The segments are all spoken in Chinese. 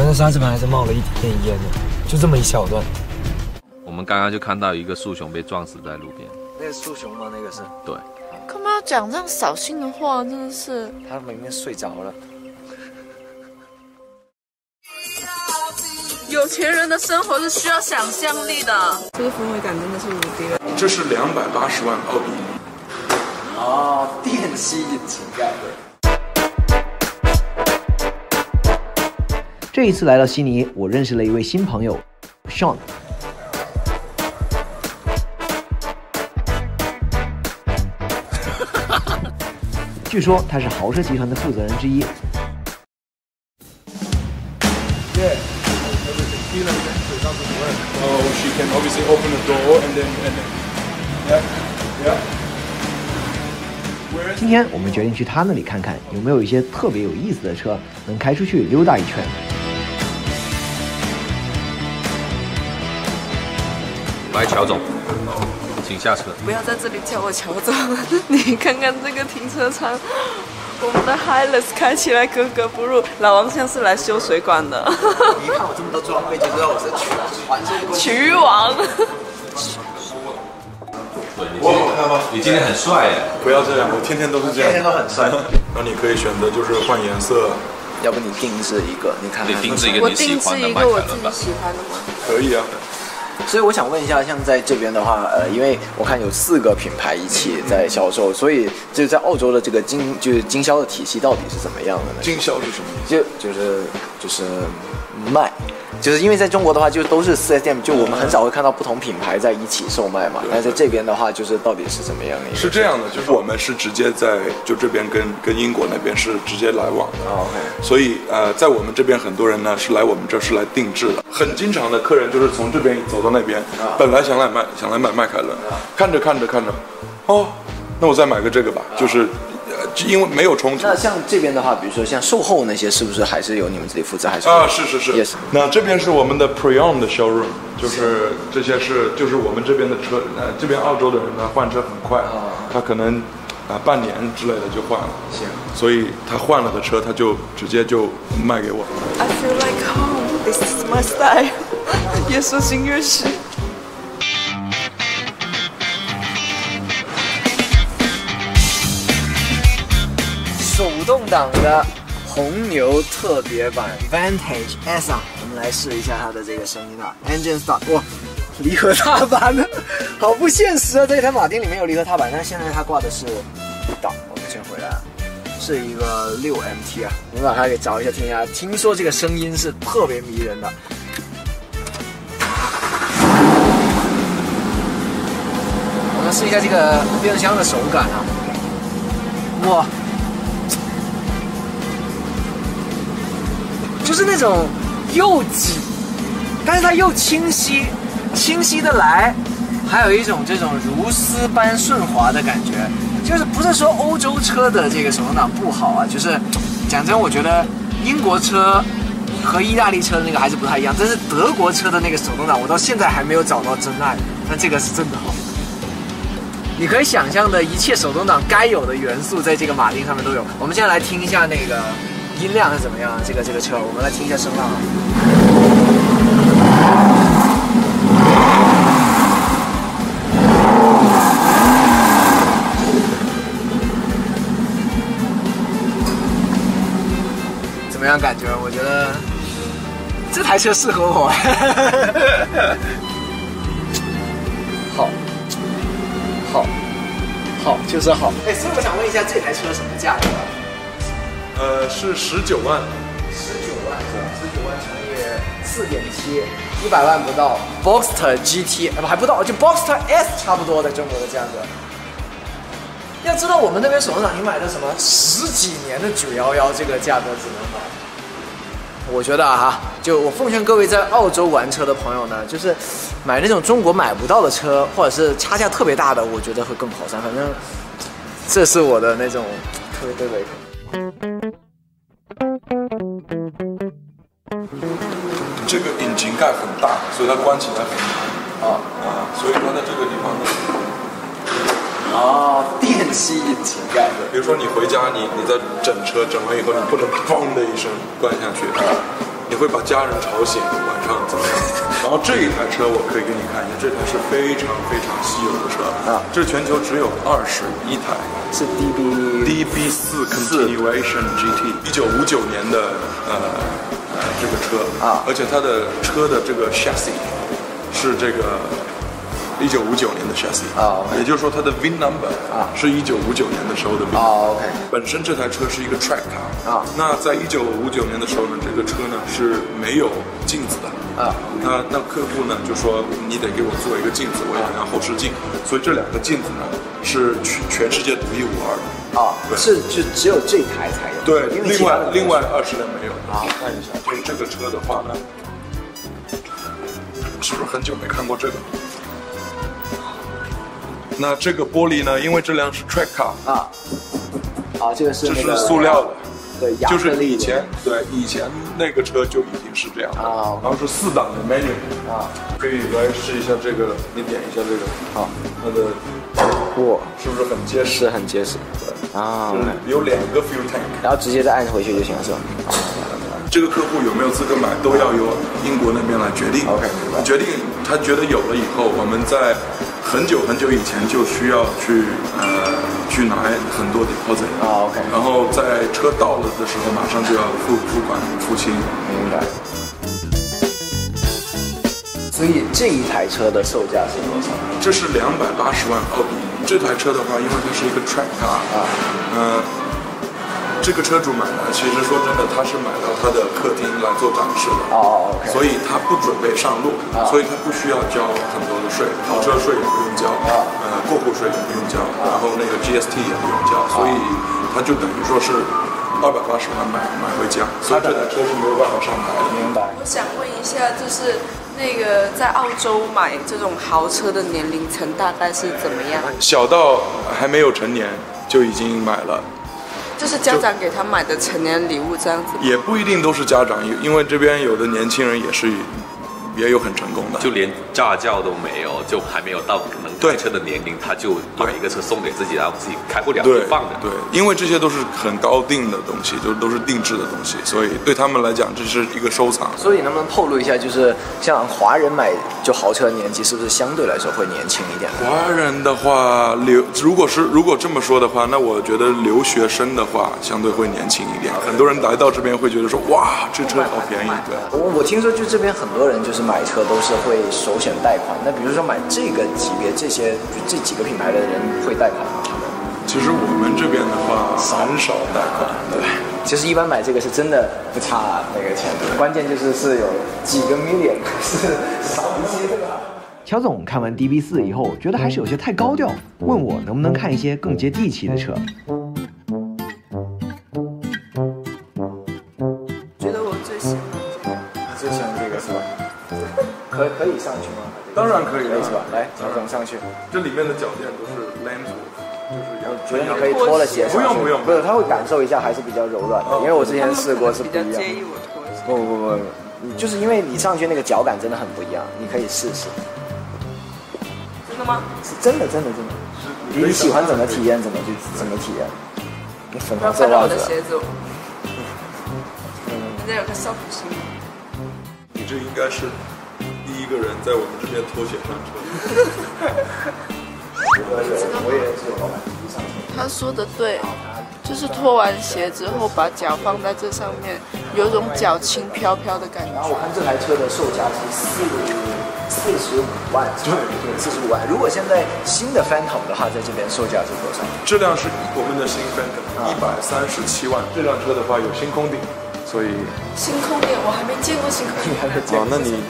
那刹车盘还是冒了一点烟的，就这么一小段。 我们刚刚就看到一个树熊被撞死在路边。 那个树熊吗？那个是？ 对。 干嘛要讲这样扫兴的话？真的是。 他明明睡着了。 有钱人的生活是需要想象力的。这个氛围感真的是无敌了。 这是280万澳币。 哦，电吸引擎盖的。 这一次来到悉尼，我认识了一位新朋友 ，Sean。据说他是豪车集团的负责人之一。 Oh, she can obviously open the door and then yeah. 今天我们决定去他那里看看，有没有一些特别有意思的车能开出去溜达一圈。 来，乔总，请下车。 不要在这里叫我乔总，你看看这个停车场，我们的 Hilux 开起来格格不入。老王像是来修水管的。 你一看我这么多装备，就知道我是传说渠王。 你今天很帅耶！ 不要这样，我天天都是这样， 天天都很帅。 那你可以选择就是换颜色， 要不你定制一个，你看看。 你定制一个你喜欢的迈凯伦吧。 喜欢的吗？ 可以啊。 所以我想问一下，像在这边的话，因为我看有4个品牌一起在销售，所以就在澳洲的这个经销的体系到底是怎么样的呢？ 经销是什么意思？ 就是卖。就是因为在中国的话，就都是4S店，就我们很少会看到不同品牌在一起售卖嘛。但在这边的话，就是到底是怎么样的？ 是这样的，就是我们是直接在就这边跟英国那边是直接来往的。 OK。 所以在我们这边很多人呢是来我们这是来定制的。很经常的客人就是从这边走到那边，本来想来买迈凯伦，看着，哦，那我再买个这个吧，就是。因为没有冲突。 那像这边的话，比如说像售后那些，是不是还是由你们自己负责？还是是。 Yes。 那这边是我们的 Pre-owned 的 showroom， 就是这些就是我们这边的车。这边澳洲的人呢换车很快，他可能半年之类的就换了。 行。 所以他换了的车，他就直接就卖给我。 I feel like home. This is my style. 越说心越实。 手动挡的红牛特别版 Vantage S 啊，我们来试一下它的这个声音啊 ，Engine Start， 哇，离合踏板呢，好不现实啊！这一台马丁里面有离合踏板，但现在它挂的是档，我们先回来，是一个6MT 啊，我们把它给找一下听一下，听说这个声音是特别迷人的。我们试一下这个变速箱的手感啊，哇！就是那种又挤，但是它又清晰的来，还有一种这种如丝般顺滑的感觉。就是不是说欧洲车的这个手动挡不好啊，就是讲真，我觉得英国车和意大利车的那个还是不太一样，但是德国车的那个手动挡，我到现在还没有找到真爱，但这个是真的好。你可以想象的一切手动挡该有的元素，在这个马丁上面都有。我们现在来听一下那个。音量是怎么样？这个车，我们来听一下声浪啊。怎么样感觉？我觉得这台车适合我。好，就是好。哎，所以我想问一下，这台车什么价格？ 是19万 ，19万是吧？19万乘以4.7，100万不到。Boxster GT 还不到，就 Boxster S 差不多的中国的价格。要知道我们那边手动挡，你买的什么10几年的911，这个价格只能买。我觉得就我奉劝各位在澳洲玩车的朋友呢，就是买那种中国买不到的车，或者是差价特别大的，我觉得会更划算。反正这是我的那种特别对味。 这个引擎盖很大，所以它关起来很难所以它在这个地方呢， 电吸引擎盖。 比如说你回家，你在整车整完以后，你不能砰的一声关下去， 你会把家人吵醒，晚上怎么样？然后这一台车我可以给你看一下，这台是非常非常稀有的车啊，这全球只有21台， 是 DB4 Continuation GT，1959年的这个车啊， 而且它的车的这个 chassis 是这个1959年的 chassis 啊， 也就是说它的 VIN number 啊是1959年的时候的 VIN。 OK。 本身这台车是一个 track car 啊， 那在1959年的时候呢，这个车呢是没有镜子的啊。 那客户呢就说你得给我做一个镜子，我要后视镜，所以这两个镜子呢是全世界独一无二的。 啊，是就只有这台才有。 对， 因为另外20辆没有。好，看一下，就是这个车的话呢，是不是很久没看过这个？那这个玻璃呢？因为这辆是 track car 这个是这是塑料的， 对， 就是以前那个车就已经是这样的然后是4档的 manual 可以来试一下这个，你点一下这个，好，它的哇， 是不是很结实？ 是很结实，对啊， 有2个 fuel tank， 然后直接再按回去就行了，是吧？ 这个客户有没有资格买，都要由英国那边来决定。 OK， 决定他觉得有了以后，我们在很久以前就需要去拿很多 deposit。 OK。 然后在车到了的时候，马上就要付清。 明白。所以这一台车的售价是多少？ 这是280万澳币。这台车的话，因为它是一个 track car，这个车主买呢，其实说真的，他是买到他的客厅来做展示的。 OK。 所以他不准备上路，所以他不需要交很多的税，跑车税也不用交，过户税也不用交，然后那个 GST 也不用交，所以他就等于说是280万买回家，所以这台车是没有办法上牌的。 明白。 我想问一下，就是那个在澳洲买这种豪车的年龄层大概是怎么样？ 小到还没有成年就已经买了。 就是家长给他买的成年礼物这样子， 也不一定都是家长，因为这边有的年轻人也有很成功的， 就连驾照都没有，就还没有到能开车的年龄，他就买一个车送给自己，然后自己开不了就放着。 对，因为这些都是很高定的东西，就都是定制的东西，所以对他们来讲这是一个收藏。 所以能不能透露一下，就是像华人买就豪车的年纪是不是相对来说会年轻一点？ 华人的话，如果这么说的话，那我觉得留学生的话相对会年轻一点。很多人来到这边会觉得说，哇，这车好便宜。对， 我听说就这边很多人就是买车都是会首选贷款。那比如说买这个级别这几个品牌的人会贷款吗？ 其实我们这边的话很少贷款。 对，其实一般买这个是真的不差那个钱的，关键是有几个 million 是少不起的。乔总看完 DB4 以后，觉得还是有些太高调，问我能不能看一些更接地气的车。 觉得我最喜欢这个是吧？可以上去吗？ 当然可以了， 是吧？来，乔总上去。 这里面的脚垫都是 Lamsworth，就是觉得你可以脱了鞋上去。 不用， 不是，他会感受一下，还是比较柔软的，因为我之前试过是不一样。 比较介意我脱鞋。 不，就是因为你上去那个脚感真的很不一样，你可以试试。 真的吗？ 是真的。你喜欢怎么体验怎么体验。你粉红色袜子。 我的鞋子。人家有个少女心。 你这应该是第一个人在我们这边脱鞋上车。我也是有老板上车。 他说的对，就是脱完鞋之后把脚放在这上面，有一种脚轻飘飘的感觉。然后我看这台车的售价是45万，对，45万。如果现在新的 Phantom 的话，在这边售价是多少？ 这辆是我们的新 Phantom，137万。这辆车的话有星空顶，所以星空顶我还没见过星空顶， 还没见过。 那你。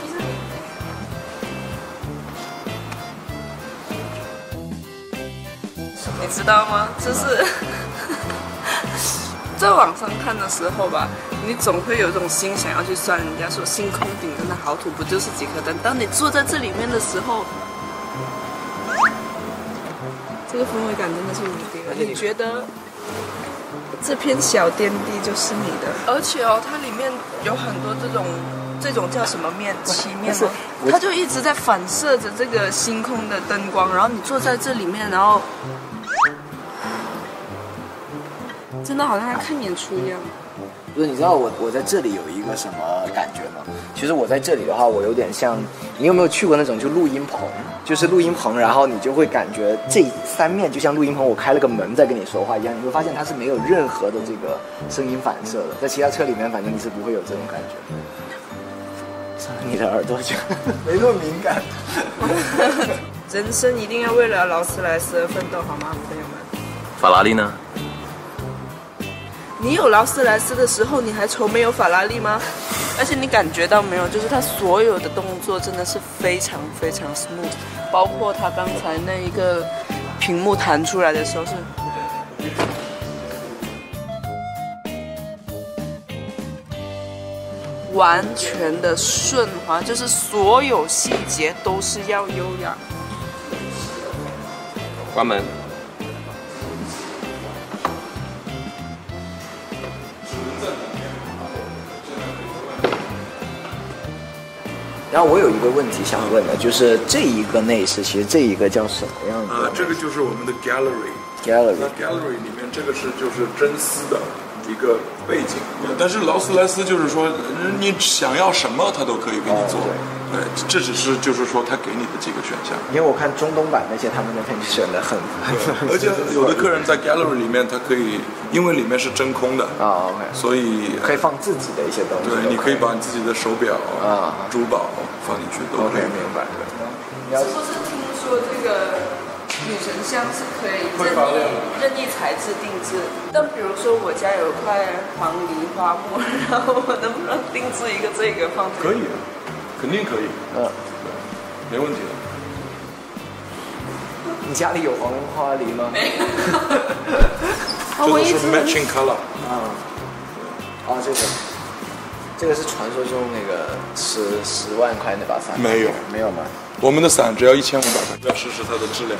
你知道吗？就是在网上看的时候吧，你总会有一种心想要去算人家说星空顶真的好土，不就是几颗灯？当你坐在这里面的时候，这个氛围感真的是无敌了。你觉得这片小天地就是你的？而且它里面有很多这种叫什么面？漆面吗？它就一直在反射着这个星空的灯光，然后你坐在这里面，然后。真的好像在看演出一样。 不是，你知道我在这里有一个什么感觉吗？其实我在这里的话，我有点像，你有没有去过那种就录音棚？就是录音棚，然后你就会感觉这三面就像录音棚，我开了个门在跟你说话一样，你会发现它是没有任何的这个声音反射的。在其他车里面，反正你是不会有这种感觉。你的耳朵就没那么敏感。 人生一定要为了劳斯莱斯而奋斗，好吗，朋友们？ 法拉利呢？ 你有劳斯莱斯的时候，你还愁没有法拉利吗？而且你感觉到没有，就是他所有的动作真的是非常非常 smooth， 包括他刚才那一个屏幕弹出来的时候是。完全的顺滑，就是所有细节都是要优雅。 关门。 然后我有一个问题想问的，就是这一个内饰，其实这一个叫什么样子？ 这个就是我们的 gallery。那 gallery 里面这个就是真丝的一个背景，但是劳斯莱斯就是说，你想要什么它都可以给你做。对，这只是就是说他给你的几个选项。 因为我看中东版那些他们那边选的很而且有的客人在 gallery 里面，他可以，因为里面是真空的 OK， 所以可以放自己的一些东西。 对，你可以把你自己的手表珠宝放进去都可以。 明白。 是不是听说这个女神像是可以任意材质定制？但比如说我家有块黄梨花木，然后我能不能定制一个这个放这个？ 可以，肯定可以。没问题的。 你家里有黄花梨吗？ 没有。 这都是 matching color。 这个是传说中那个10万块那把伞。 没有吗？我们的伞只要1500块，要试试它的质量。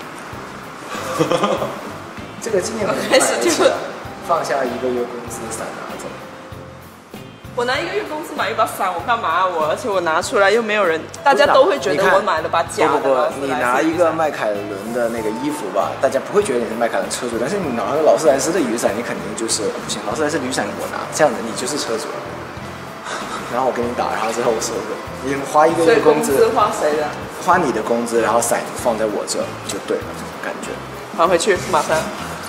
这个纪念品开始就放下1个月工资伞拿走。 我拿1个月工资买一把伞，我干嘛？而且我拿出来又没有人，大家都会觉得我买了把假的。 不，你拿一个迈凯伦的那个衣服吧，大家不会觉得你是迈凯伦车主，但是你拿个劳斯莱斯的雨伞，你肯定就是不行。劳斯莱斯雨伞我拿，这样子你就是车主。然后我给你打，然后最后我收着。你花1个月工资， 花谁的？ 花你的工资，然后伞放在我这就对了，这种感觉。 还回去，马上。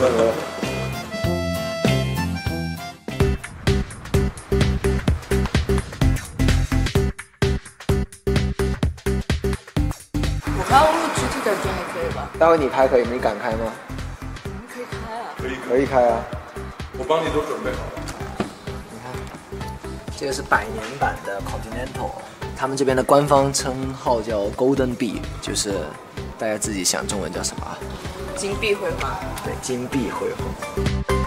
我看我具体感觉还可以吧。 待会你开可以，你敢开吗？ 可以开啊。 可以开啊。 我帮你都准备好了。 你看，这个是100年版的 Continental， 他们这边的官方称号叫 Golden Bee， 就是大家自己想中文叫什么？ 金碧辉煌。 对，金碧辉煌。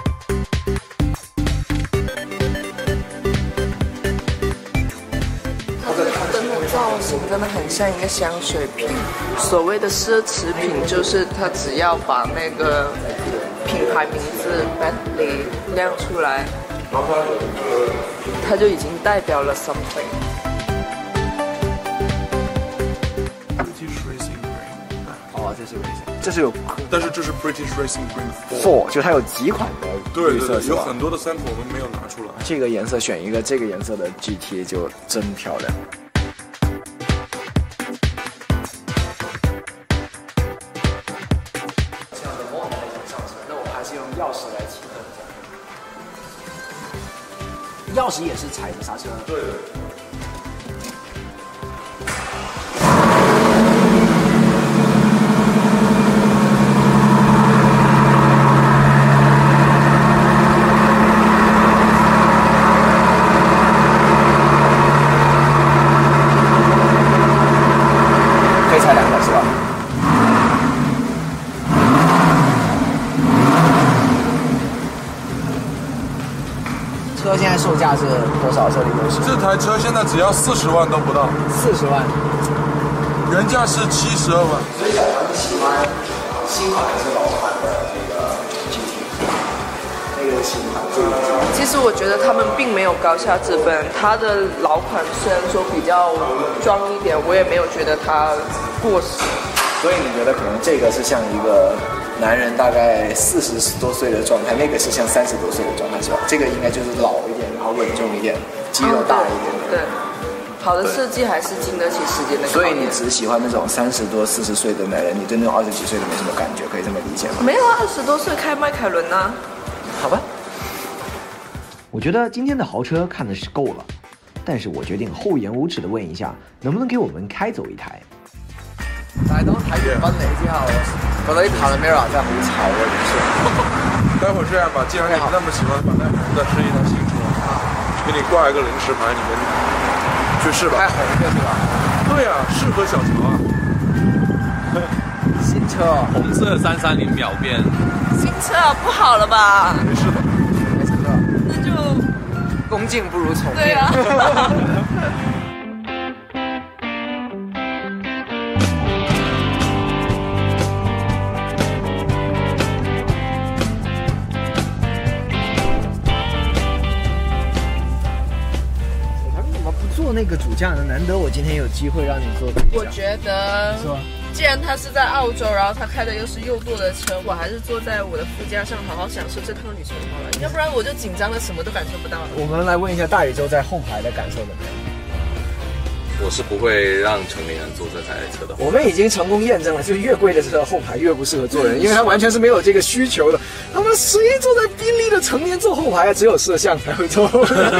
灯的造型真的很像一个香水瓶。所谓的奢侈品，就是它只要把那个品牌名字 Bentley 亮出来，它就已经代表了 something。 这是有， 但是这是 British Racing Green 4，就它有几款的绿色， 有很多的 sample 我们没有拿出来。 这个颜色选一个这个颜色的 GT 就真漂亮。像的梦上车，那我们还是用钥匙来启动一下。钥匙也是踩着刹车。 对。 车现在售价是多少？这里都是。 这台车现在只要40万都不到。 40万。 原价是72万。 所以小杨喜欢新款还是老款的那个 GT？ 那个新款最。 其实我觉得他们并没有高下之分。它的老款虽然说比较装一点，我也没有觉得它过时。 所以你觉得可能这个是像一个男人大概40多岁的状态，那个是像30多岁的状态，是吧？这个应该就是老一点的。 后稳重一点，肌肉大一点。 对，好的设计还是经得起时间的考验。 所以你只喜欢那种30多、40岁的男人，你对那种20几岁的没什么感觉，可以这么理解吗？ 没有20多岁开迈凯伦啊。 好吧。 我觉得今天的豪车看的是够了，但是我决定厚颜无耻的问一下，能不能给我们開走一台？ 但係當睇完賓利之後，覺得啲 Panamera 真係好醜啊！ 待會兒這樣吧，既然你那麼喜歡把那紅的是一台新車，給你掛一個臨時牌，你們去試吧。 開紅的是吧？ 對啊，適合小喬啊。 新車哦， 紅色330秒變。 新車不好了吧？ 沒事的。 沒事的。 那就恭敬不如從命。 對啊。 做那个主驾呢？难得我今天有机会让你做主驾。 我觉得，既然他是在澳洲，然后他开的又是右舵的车，我还是坐在我的副驾上，好好享受这趟旅程好了。要不然我就紧张的什么都感受不到了。 我们来问一下大宇宙在后排的感受怎么样？ 我是不会让成年人坐这台车的。 我们已经成功验证了，就是越贵的车后排越不适合坐人，因为它完全是没有这个需求的。他们谁坐在宾利的成年坐后排啊？只有摄像才会坐。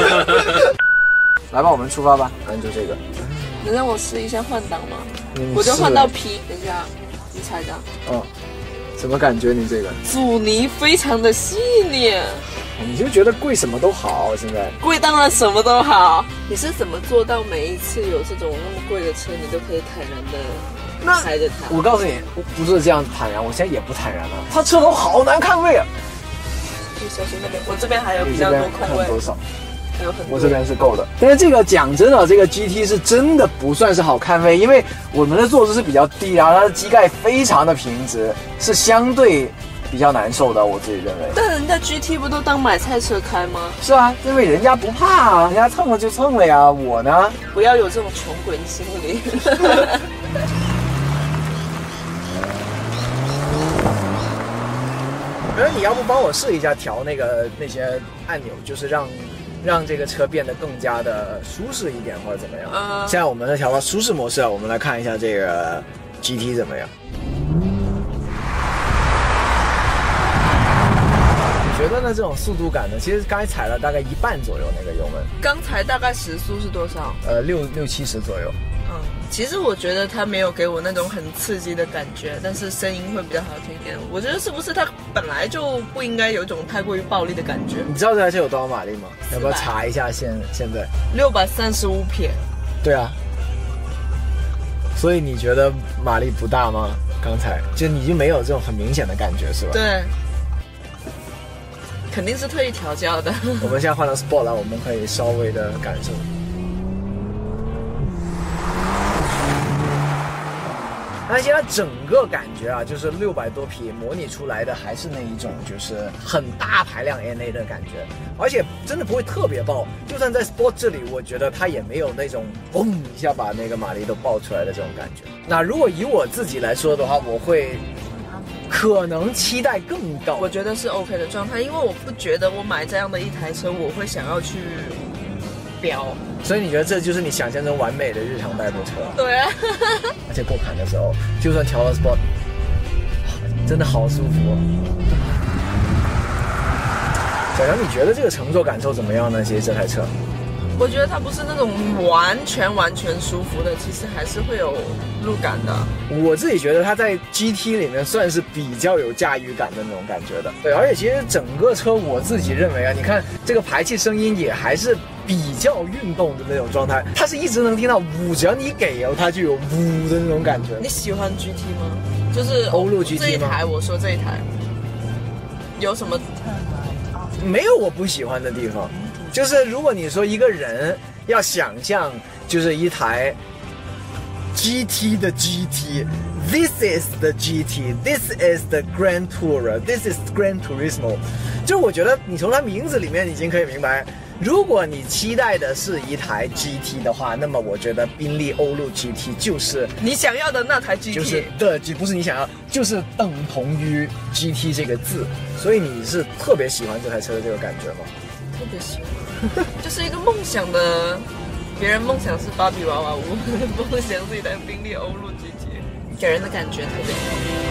来吧，我们出发吧。按就这个。 能让我试一下换挡吗？我就换到 P。等一下，你踩着。 嗯，什么感觉？你这个阻尼非常的细腻。 你就觉得贵什么都好，现在贵当然什么都好。你是怎么做到每一次有这种那么贵的车，你都可以坦然的开着它？ 我告诉你，不是这样坦然，我现在也不坦然了。它车头好难看位啊！ 你小心那边，我这边还有比较多空位。 多少？ 我这边是够的，但是这个讲真的，这个 GT 是真的不算是好看位，因为我们的坐姿是比较低，然后它的机盖非常的平直，是相对比较难受的，我自己认为。 但人家 GT 不都当买菜车开吗？ 是啊，因为人家不怕啊，人家蹭了就蹭了呀，我呢， 不要有这种穷鬼的心理。 我觉得你要不帮我试一下调那些按钮，就是让这个车变得更加的舒适一点，或者怎么样？现在我们调到舒适模式，我们来看一下这个 GT 怎么样。你觉得呢？这种速度感呢？其实刚才踩了大概1半左右那个油门。 刚才大概时速是多少 ？60-70左右。 其实我觉得它没有给我那种很刺激的感觉，但是声音会比较好听一点。我觉得是不是它本来就不应该有一种太过于暴力的感觉？ 你知道这台车有多少马力吗？要不要查一下？现在 635匹。 对啊。所以你觉得马力不大吗？刚才就你就没有这种很明显的感觉是吧？ 对。肯定是特意调教的。 我们现在换到 Sport 了，我们可以稍微的感受。而且它整个感觉啊，就是600多匹模拟出来的，还是那一种就是很大排量 NA 的感觉，而且真的不会特别爆。就算在 Sport 这里，我觉得它也没有那种嘣一下把那个马力都爆出来的这种感觉。那如果以我自己来说的话，我会可能期待更高。 我觉得是 OK 的状态，因为我不觉得我买这样的一台车，我会想要去飙。 所以你觉得这就是你想象中完美的日常代步车？ 对啊。 而且过坎的时候，就算调到 Sport， 真的好舒服。小杨，你觉得这个乘坐感受怎么样呢？其实这台车， 我觉得它不是那种完全舒服的，其实还是会有路感的。 我自己觉得它在 GT 里面算是比较有驾驭感的那种感觉的。对，而且其实整个车我自己认为啊，你看这个排气声音也还是比较运动的那种状态，它是一直能听到呜，只要你给它就有呜的那种感觉。 你喜欢 GT 吗？就是欧陆 GT 吗？ 这一台，我说这一台有什么？ 没有我不喜欢的地方，就是如果你说一个人要想象就是一台 GT 的 GT，This is the GT，This is the Grand Tourer，This is Gran Turismo， 就我觉得你从它名字里面已经可以明白，如果你期待的是一台 GT 的话，那么我觉得宾利欧陆 GT 就是你想要的那台 GT， 就是对，不是你想要，就是等同于 GT 这个字。所以你是特别喜欢这台车的这个感觉吗？ 特别喜欢，就是一个梦想的，别人梦想是芭比娃娃屋，梦想是一台宾利欧陆 GT，给人的感觉特别好。